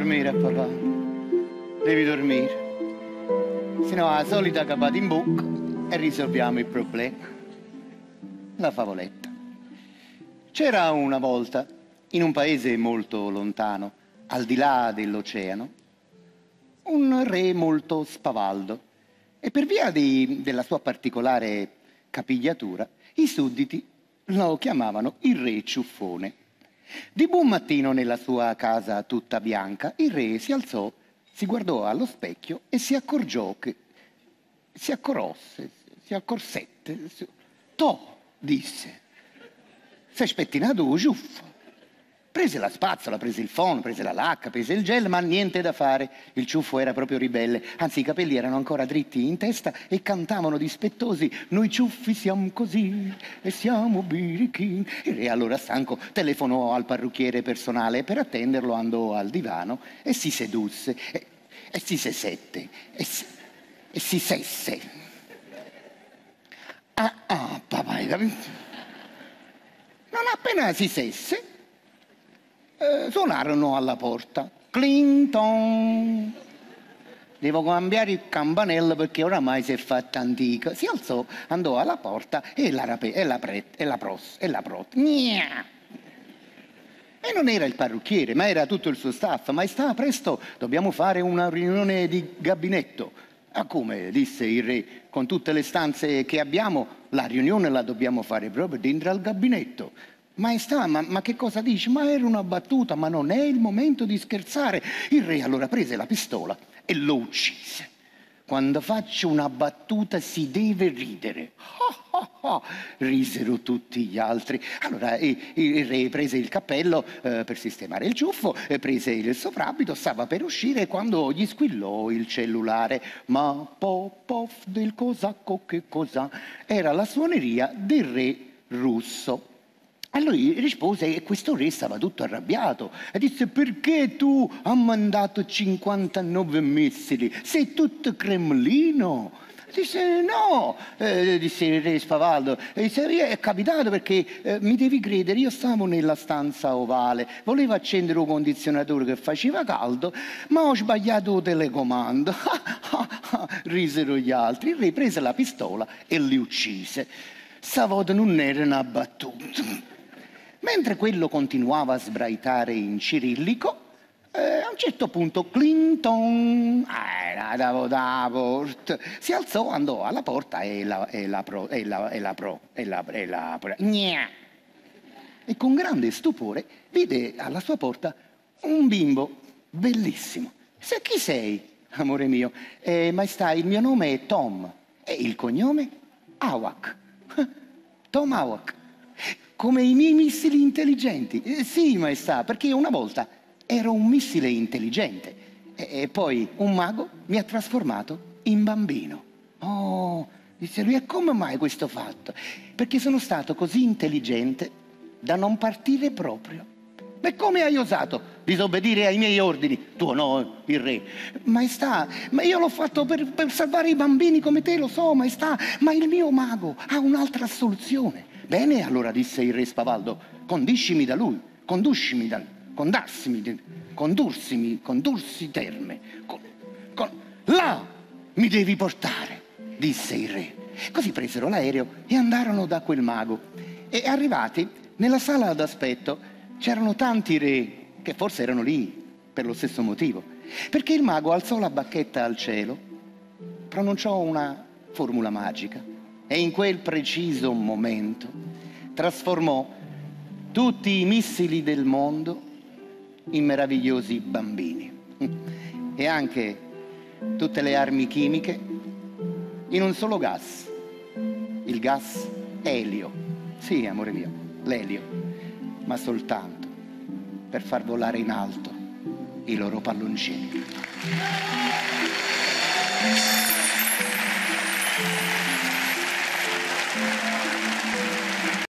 dormire, papà. Devi dormire. Se no, la solita capata in bocca e risolviamo il problema. La favoletta. C'era una volta, in un paese molto lontano, al di là dell'oceano, un re molto spavaldo. E per via della sua particolare capigliatura, i sudditi lo chiamavano il re ciuffone. Di buon mattino, nella sua casa tutta bianca, il re si alzò, si guardò allo specchio e si accorgiò che si accorsette. Toh, disse, si è spettinato un ciuffo. Prese la spazzola, prese il phon, prese la lacca, prese il gel, ma niente da fare. Il ciuffo era proprio ribelle, anzi i capelli erano ancora dritti in testa e cantavano dispettosi: noi ciuffi siamo così e siamo birichi. Il re, allora stanco, telefonò al parrucchiere personale e per attenderlo andò al divano e si sedusse e si sesette e si sesse. Papà, hai capito? Non appena si sesse, suonarono alla porta. Clinton. Devo cambiare il campanello perché oramai si è fatta antica. Si alzò, andò alla porta e Gna! E non era il parrucchiere, ma era tutto il suo staff. Maestà, presto, dobbiamo fare una riunione di gabinetto. Ah, come? Disse il re. Con tutte le stanze che abbiamo, la riunione la dobbiamo fare proprio dentro al gabinetto. Maestà, ma che cosa dici? Ma era una battuta, ma non è il momento di scherzare. Il re allora prese la pistola e lo uccise. Quando faccio una battuta si deve ridere. Risero tutti gli altri. Allora il re prese il cappello per sistemare il ciuffo, prese il soprabito, stava per uscire quando gli squillò il cellulare. Ma pof del cosacco che cos'ha? Era la suoneria del re russo. E lui rispose e questo re stava tutto arrabbiato e disse: perché tu hai mandato 59 missili? Sei tutto Cremlino. Disse: no, disse il re spavaldo, disse, è capitato perché mi devi credere, io stavo nella stanza ovale, volevo accendere un condizionatore che faceva caldo, ma ho sbagliato il telecomando. Risero gli altri. Il re prese la pistola e li uccise. Stavolta non era una battuta. Mentre quello continuava a sbraitare in cirillico, a un certo punto Clinton si alzò, andò alla porta e con grande stupore vide alla sua porta un bimbo bellissimo. Chi sei, amore mio? Maestà, il mio nome è Tom e il cognome Awak. Tom Awak. Come i miei missili intelligenti. Sì, maestà, perché una volta ero un missile intelligente e poi un mago mi ha trasformato in bambino. Oh, disse lui, e come mai questo fatto? Perché sono stato così intelligente da non partire proprio. Beh, come hai osato disobbedire ai miei ordini? Tu no, il re. Maestà, ma io l'ho fatto per salvare i bambini come te, lo so, maestà, ma il mio mago ha un'altra soluzione. Bene, allora disse il re spavaldo, condursi terme. Là mi devi portare, disse il re. Così presero l'aereo e andarono da quel mago. E arrivati nella sala d'aspetto c'erano tanti re che forse erano lì per lo stesso motivo. Perché il mago alzò la bacchetta al cielo, pronunciò una formula magica e in quel preciso momento trasformò tutti i missili del mondo in meravigliosi bambini e anche tutte le armi chimiche in un solo gas, il gas elio. Sì, amore mio, l'elio, ma soltanto per far volare in alto i loro palloncini.